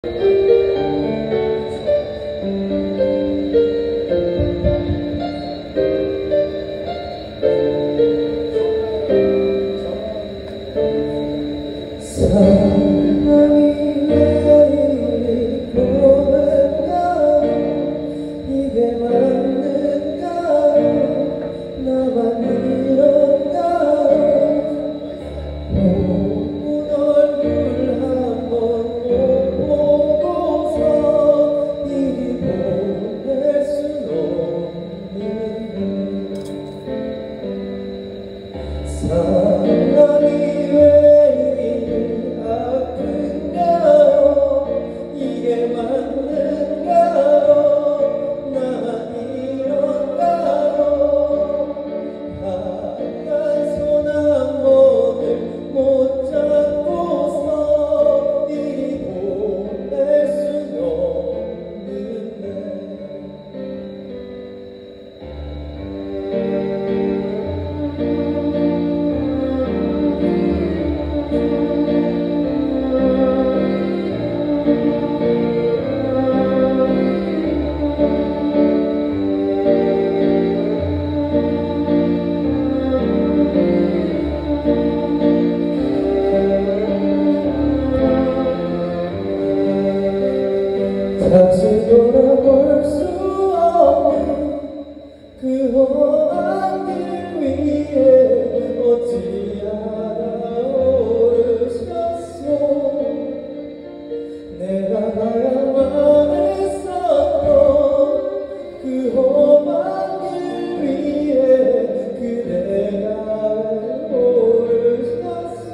다시 돌아볼 수 없는 그 험한 길 위에 어찌하다 오르셨소. 내가 가야만 했었던 그 험한 길 위에 그대가 왜 오르셨소.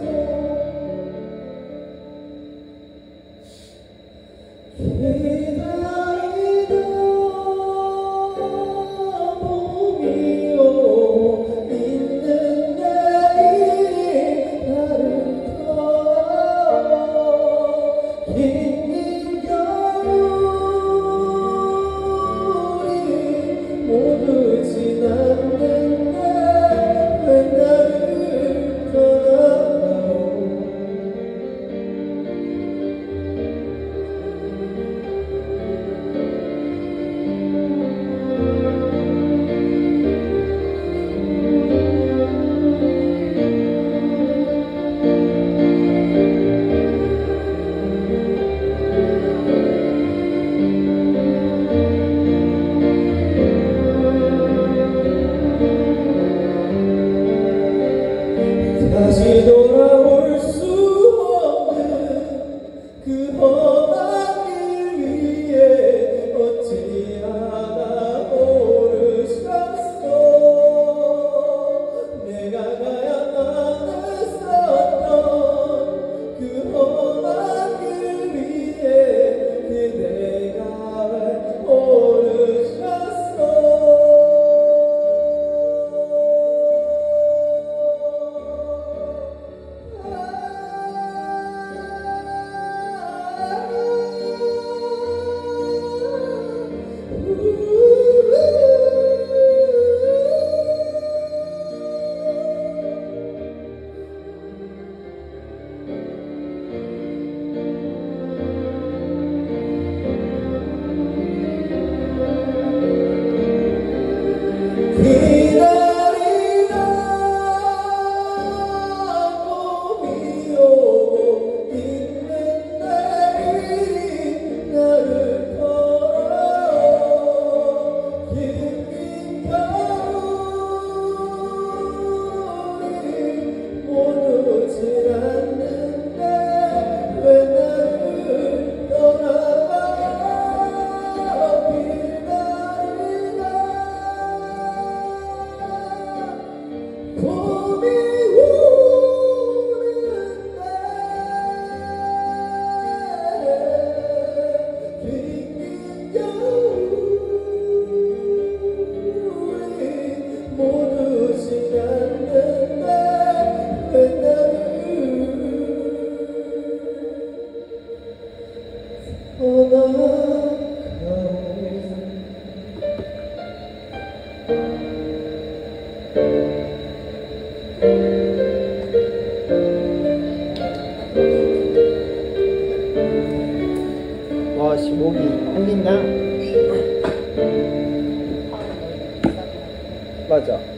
기다리다 봄이 오고 있는 내일이 나를 떠나 긴 겨울이 모두 지났는데 왜 나를 떠나요. 다시 돌아올 수 없는 그 험한 길 위에 어찌하다 오르셨소. 내가 가야만 했었던 그 험한 길 위에 그대가 왜 오르셨소. 기다리다 봄이 오고 있는 내일이 나를 걸어요. 긴 겨울이 모두 지났는데 왜 나를 떠나가요. 봄이 오는데 긴 겨울이 모두 지났는데 왜 나를 떠나가요. 아씨 목이 한긴다. 맞아.